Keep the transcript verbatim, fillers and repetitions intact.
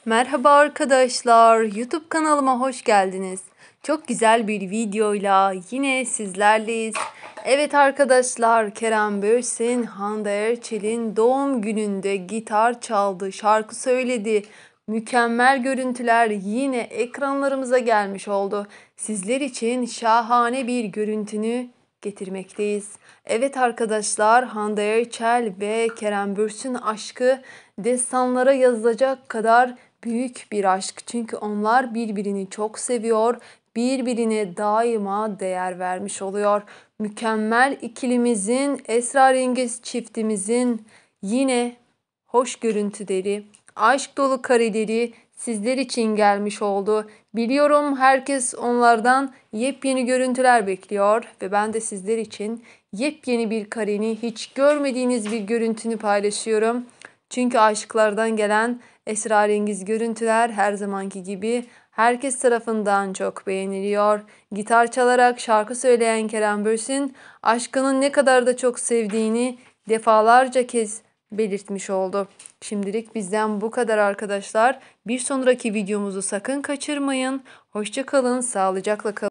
Merhaba arkadaşlar, YouTube kanalıma hoş geldiniz. Çok güzel bir videoyla yine sizlerleyiz. Evet arkadaşlar, Kerem Bürsin, Hande Erçel'in doğum gününde gitar çaldı, şarkı söyledi. Mükemmel görüntüler yine ekranlarımıza gelmiş oldu. Sizler için şahane bir görüntünü getirmekteyiz. Evet arkadaşlar, Hande Erçel ve Kerem Bürsin aşkı destanlara yazılacak kadar büyük bir aşk. Çünkü onlar birbirini çok seviyor, birbirine daima değer vermiş oluyor. Mükemmel ikilimizin, esrarengiz çiftimizin yine hoş görüntüleri, aşk dolu kareleri sizler için gelmiş oldu. Biliyorum herkes onlardan yepyeni görüntüler bekliyor ve ben de sizler için yepyeni bir kareni, hiç görmediğiniz bir görüntünü paylaşıyorum. Çünkü aşıklardan gelen esrarengiz görüntüler her zamanki gibi herkes tarafından çok beğeniliyor. Gitar çalarak şarkı söyleyen Kerem Bürsin, aşkını ne kadar da çok sevdiğini defalarca kez belirtmiş oldu. Şimdilik bizden bu kadar arkadaşlar. Bir sonraki videomuzu sakın kaçırmayın. Hoşça kalın, sağlıcakla kalın.